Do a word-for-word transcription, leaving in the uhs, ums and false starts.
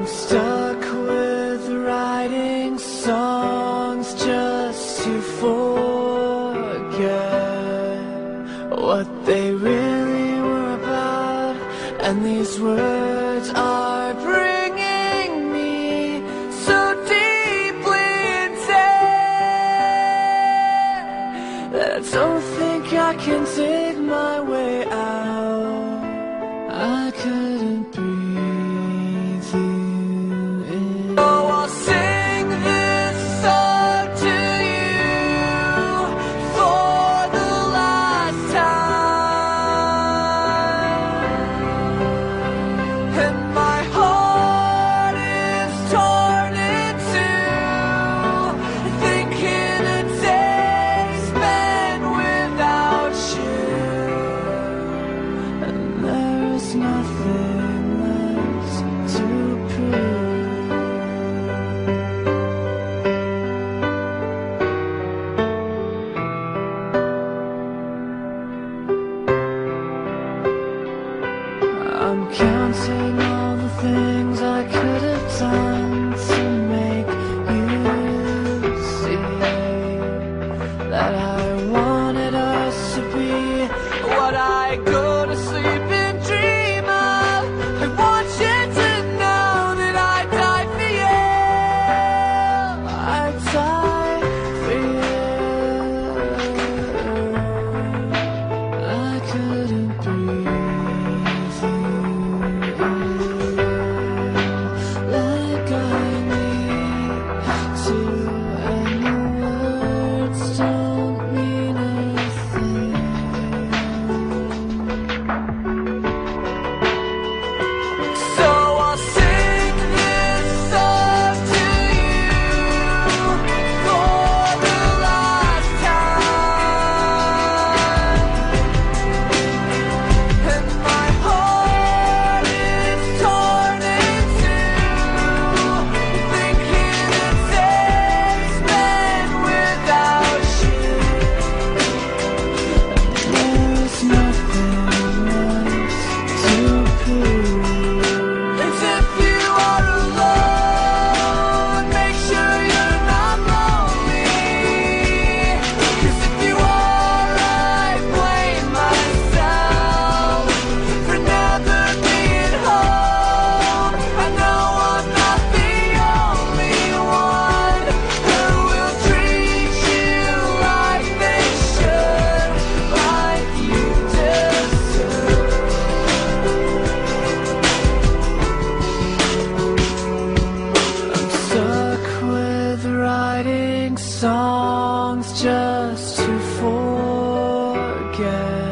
I'm stuck with writing songs just to forget what they really were about, and these words are bringing me so deeply insane that I don't think I can dig my way out. I couldn't breathe you in. Oh, I'll sing this song to you for the last time, and my heart is torn in two, thinking a day spent without you, and there's nothing left to prove. I'm counting all the things I could have done to make you see that I wanted us to be what I go to sleep and dream of. I want you to know that I die for you. I die for you. I couldn't breathe you in like I need to, and the words don't mean a thing. So I'll sing this song to you for the last time, and my heart is torn in two, thinking a day spent without you, there's nothing left to prove. And if you are alone, make sure you're not lonely, 'cause if you are, I blame myself for never being home. I know I'm not the only one who will treat you like they should, like you deserve. I'm stuck with writing songs just to forget